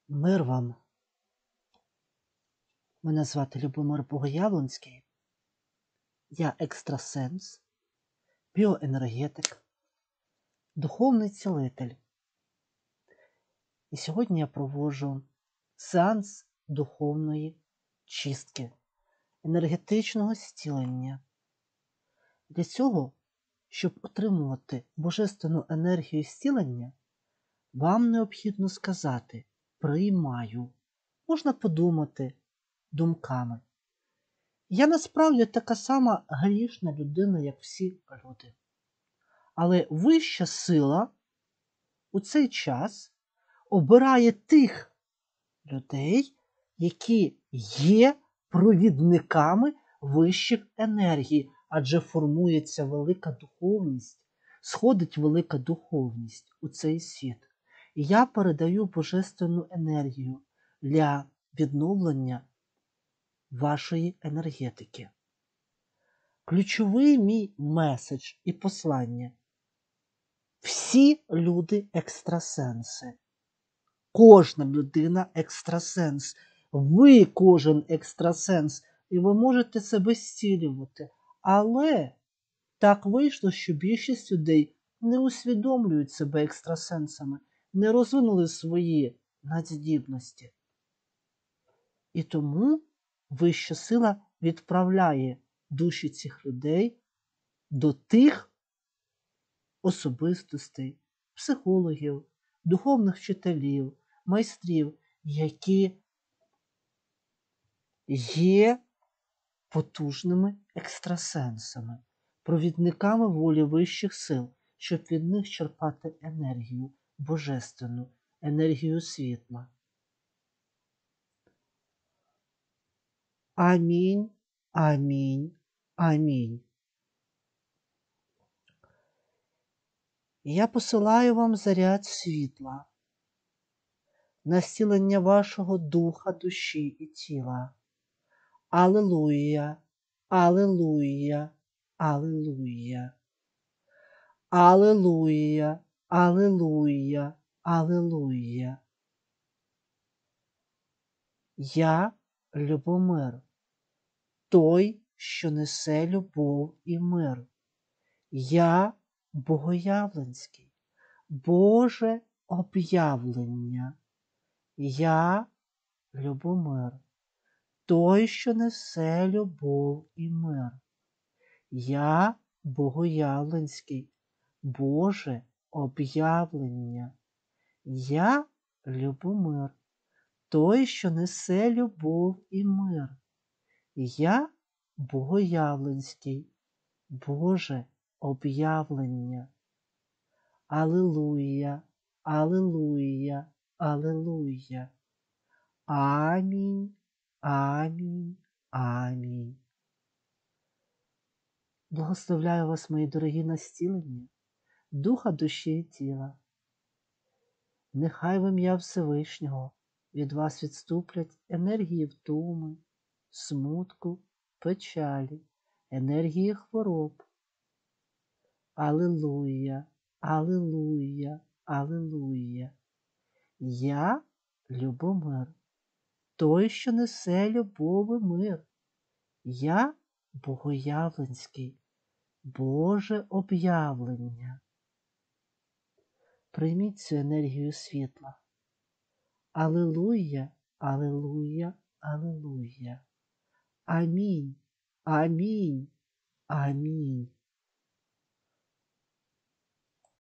Мир вам. Мене звати Любомир Богоявленський. Я екстрасенс, біоенергетик, духовний цілитель. І сьогодні я проводжу сеанс духовної чистки, енергетичного зцілення. Для цього, щоб отримувати божественну енергію зцілення, вам необхідно сказати «приймаю». Можна подумати думками. Я насправді така сама грішна людина, як всі люди. Але вища сила у цей час обирає тих людей, які є провідниками вищих енергій, адже формується велика духовність, сходить велика духовність у цей світ. І я передаю божественну енергію для відновлення вашої енергетики. Ключовий мій меседж і послання. Всі люди екстрасенси. Кожна людина екстрасенс. Ви кожен екстрасенс. І ви можете себе зцілювати. Але так вийшло, що більшість людей не усвідомлюють себе екстрасенсами, не розвинули свої надздібності. І тому вища сила відправляє душі цих людей до тих особистостей, психологів, духовних вчителів, майстрів, які є потужними екстрасенсами, провідниками волі вищих сил, щоб від них черпати енергію божественну, енергію світла. Амінь, амінь, амінь. Я посилаю вам заряд світла на зцілення вашого духа, душі і тіла. Алілуя, алілуя, алілуя. Алілуя, алілуя, алілуя. Я Любомир, той, що несе любов і мир. Я Богоявленський, Боже об'явлення. Я Любомир, той, що несе любов і мир. Я Богоявленський, Боже об'явлення. Я Любомир, той, що несе любов і мир. Я Богоявленський, Боже об'явлення. Алілуя, алілуя, алілуя. Амінь, амінь, амінь. Благословляю вас, мої дорогі, на зцілення духа, душі і тіла. Нехай в ім'я Всевишнього від вас відступлять енергії втоми, смутку, печалі, енергії хвороб. Алілуя, алілуя, алілуя. Я Любомир, той, що несе любов і мир. Я Богоявленський, Боже об'явлення. Прийміть цю енергію світла. Алілуя, алілуя, алілуя. Амінь, амінь, амінь.